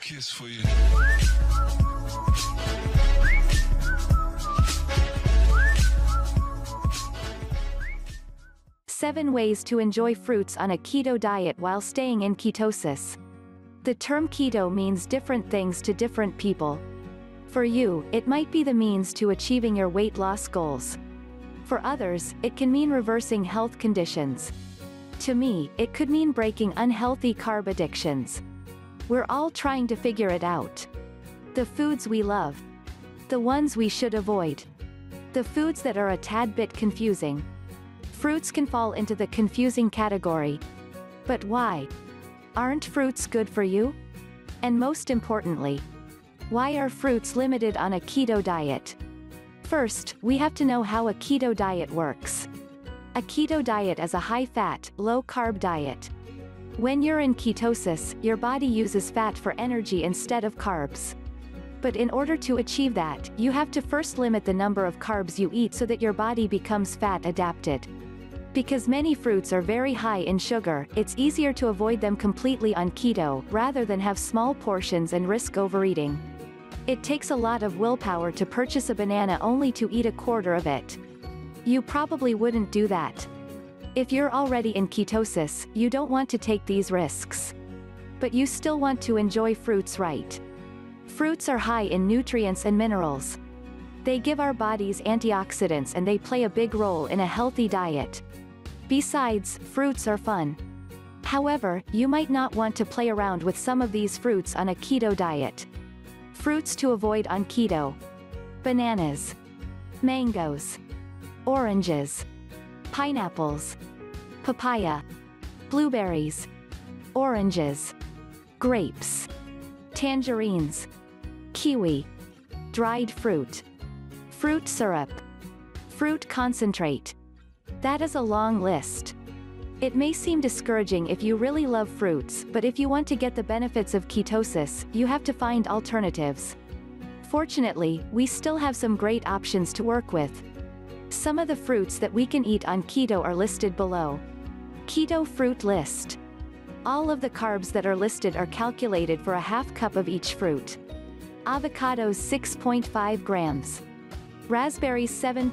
kiss for you. 7 ways to enjoy fruits on a keto diet while staying in ketosis. The term keto means different things to different people. For you, it might be the means to achieving your weight loss goals. For others, it can mean reversing health conditions. To me, it could mean breaking unhealthy carb addictions. We're all trying to figure it out. The foods we love. The ones we should avoid. The foods that are a tad bit confusing. Fruits can fall into the confusing category. But why? Aren't fruits good for you? And most importantly, why are fruits limited on a keto diet? First, we have to know how a keto diet works. A keto diet is a high-fat, low-carb diet. When you're in ketosis, your body uses fat for energy instead of carbs. But in order to achieve that, you have to first limit the number of carbs you eat so that your body becomes fat adapted. Because many fruits are very high in sugar, it's easier to avoid them completely on keto, rather than have small portions and risk overeating. It takes a lot of willpower to purchase a banana only to eat a quarter of it. You probably wouldn't do that. If you're already in ketosis, you don't want to take these risks. But you still want to enjoy fruits, right? Fruits are high in nutrients and minerals. They give our bodies antioxidants and they play a big role in a healthy diet. Besides, fruits are fun. However, you might not want to play around with some of these fruits on a keto diet. Fruits to avoid on keto: bananas, mangoes, oranges, pineapples, papaya, blueberries, oranges, grapes, tangerines, kiwi, dried fruit, fruit syrup, fruit concentrate. That is a long list. It may seem discouraging if you really love fruits, but if you want to get the benefits of ketosis, you have to find alternatives. Fortunately, we still have some great options to work with. Some of the fruits that we can eat on keto are listed below. Keto fruit list. All of the carbs that are listed are calculated for a half cup of each fruit. Avocados 6.5 grams. Raspberries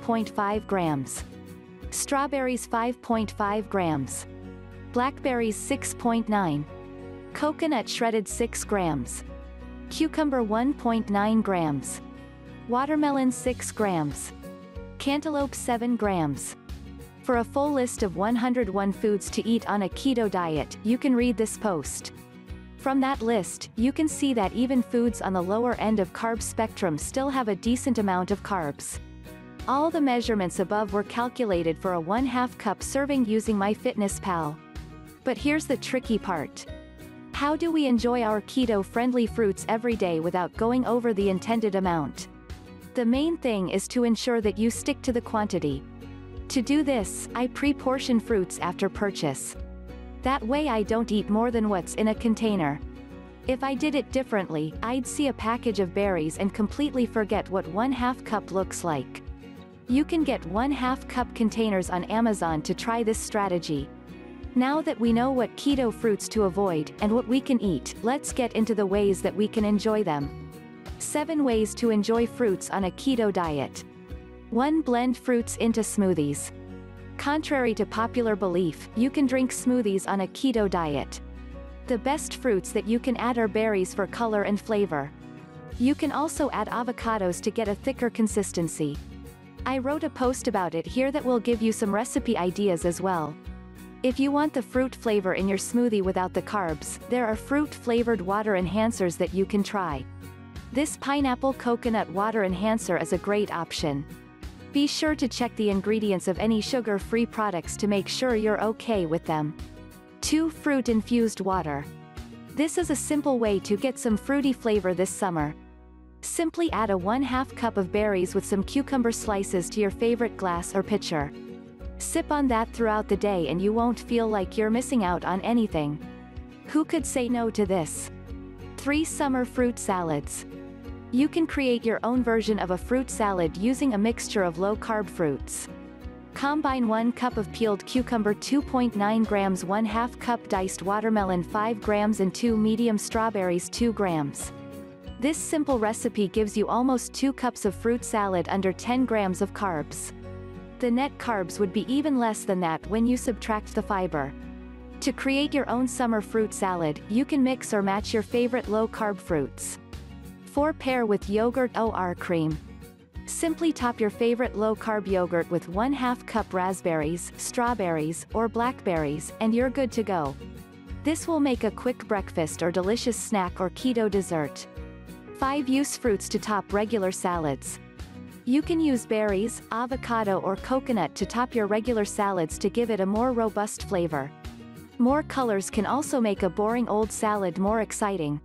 7.5 grams. Strawberries 5.5 grams. Blackberries 6.9. Coconut shredded 6 grams. Cucumber 1.9 grams. Watermelon 6 grams. Cantaloupe 7 grams. For a full list of 101 foods to eat on a keto diet, you can read this post. From that list, you can see that even foods on the lower end of carb spectrum still have a decent amount of carbs. All the measurements above were calculated for a 1/2 cup serving using MyFitnessPal. But here's the tricky part. How do we enjoy our keto-friendly fruits every day without going over the intended amount? The main thing is to ensure that you stick to the quantity. To do this, I pre-portion fruits after purchase. That way I don't eat more than what's in a container. If I did it differently, I'd see a package of berries and completely forget what 1/2 cup looks like. You can get 1/2 cup containers on Amazon to try this strategy. Now that we know what keto fruits to avoid, and what we can eat, let's get into the ways that we can enjoy them. 7 ways to enjoy fruits on a keto diet. 1. Blend fruits into smoothies. Contrary to popular belief, you can drink smoothies on a keto diet. The best fruits that you can add are berries for color and flavor. You can also add avocados to get a thicker consistency. I wrote a post about it here that will give you some recipe ideas as well. If you want the fruit flavor in your smoothie without the carbs, there are fruit-flavored water enhancers that you can try. This pineapple coconut water enhancer is a great option. Be sure to check the ingredients of any sugar-free products to make sure you're okay with them. 2. Fruit-infused water. This is a simple way to get some fruity flavor this summer. Simply add a 1/2 cup of berries with some cucumber slices to your favorite glass or pitcher. Sip on that throughout the day and you won't feel like you're missing out on anything. Who could say no to this? 3. Summer fruit salads. You can create your own version of a fruit salad using a mixture of low-carb fruits. Combine 1 cup of peeled cucumber, 2.9 grams, 1/2 cup diced watermelon, 5 grams, and 2 medium strawberries, 2 grams. This simple recipe gives you almost 2 cups of fruit salad under 10 grams of carbs. The net carbs would be even less than that when you subtract the fiber. To create your own summer fruit salad, you can mix or match your favorite low-carb fruits. 4. Pair with yogurt or cream. Simply top your favorite low-carb yogurt with 1/2 cup raspberries, strawberries, or blackberries, and you're good to go. This will make a quick breakfast or delicious snack or keto dessert. 5. Use fruits to top regular salads. You can use berries, avocado, or coconut to top your regular salads to give it a more robust flavor. More colors can also make a boring old salad more exciting.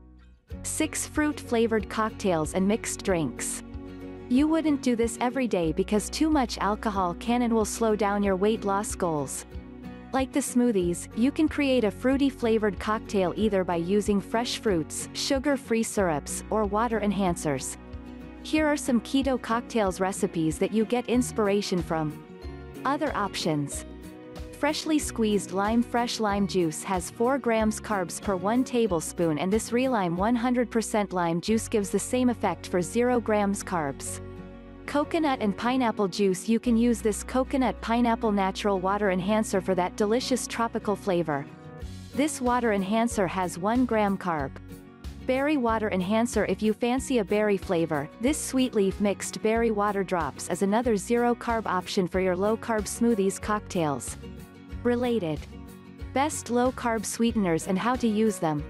6. Fruit-flavored cocktails and mixed drinks. You wouldn't do this every day because too much alcohol can and will slow down your weight loss goals. Like the smoothies, you can create a fruity-flavored cocktail either by using fresh fruits, sugar-free syrups, or water enhancers. Here are some keto cocktails recipes that you get inspiration from. Other options. Freshly squeezed lime. Fresh lime juice has 4 grams carbs per 1 tablespoon, and this Relime 100% lime juice gives the same effect for 0 grams carbs. Coconut and pineapple juice. You can use this coconut pineapple natural water enhancer for that delicious tropical flavor. This water enhancer has 1 gram carb. Berry water enhancer. If you fancy a berry flavor, this sweet leaf mixed berry water drops is another 0 carb option for your low-carb smoothies cocktails. Related. Best low-carb sweeteners and how to use them.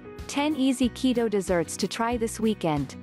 10 easy keto desserts to try this weekend.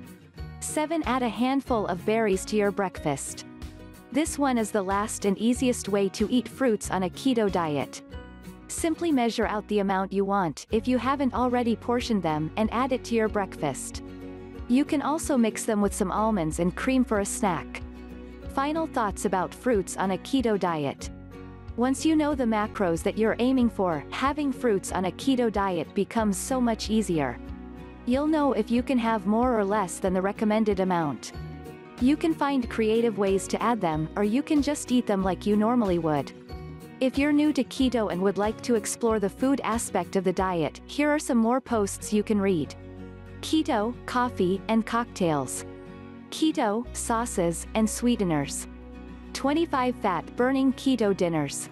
7. Add a handful of berries to your breakfast. This one is the last and easiest way to eat fruits on a keto diet. Simply measure out the amount you want, if you haven't already portioned them, and add it to your breakfast. You can also mix them with some almonds and cream for a snack. Final thoughts about fruits on a keto diet. Once you know the macros that you're aiming for, having fruits on a keto diet becomes so much easier. You'll know if you can have more or less than the recommended amount. You can find creative ways to add them, or you can just eat them like you normally would. If you're new to keto and would like to explore the food aspect of the diet, here are some more posts you can read. Keto, coffee, and cocktails. Keto, sauces, and sweeteners. 25 fat-burning keto dinners.